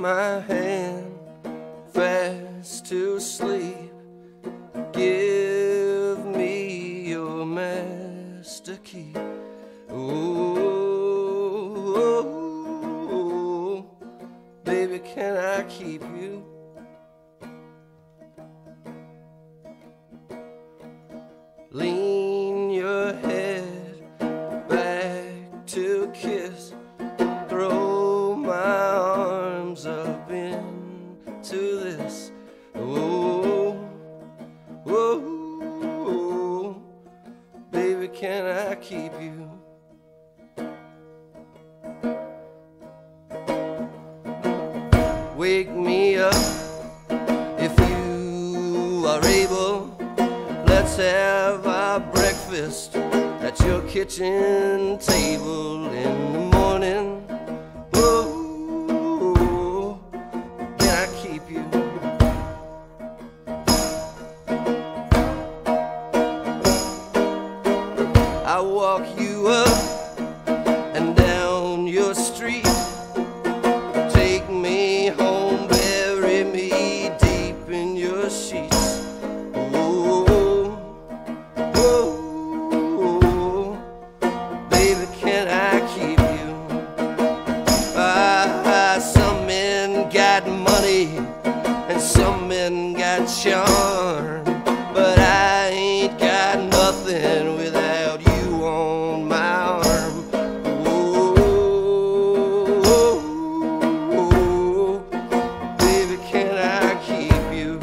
my hand fast to sleep. Give me your master key. Oh, baby, can I keep you? Lean your head back to kiss. Throw my arms up into this. Oh, oh, baby, can I keep you? Wake me up if you are able. Let's have our breakfast at your kitchen table in the morning. Oh, can I keep you? I walk you up and down your street. Take me home, bury me deep in your sheets. Oh, oh, baby, can I keep you? Some men got money and some men got charm, but I ain't got nothing without you on my arm. Oh, baby, can I keep you?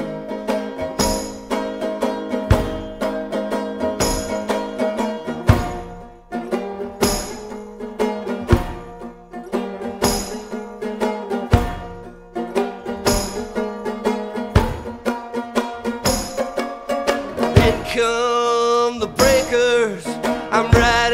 Come the breakers, I'm riding